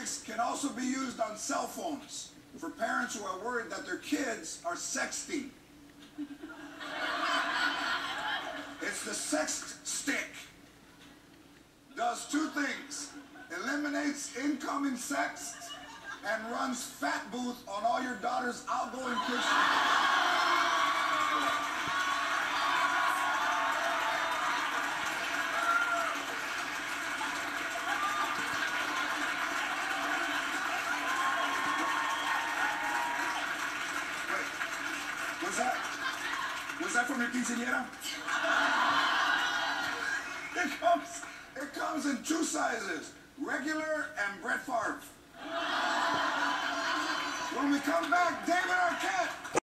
lyrics can also be used on cell phones for parents who are worried that their kids are sexting. It's the sex stick. Does two things. Eliminates incoming sex and runs fat booth on all your daughter's outgoing pictures. Was that from your quinceañera? It comes in two sizes, regular and Brett Favre. When we come back, David Arquette.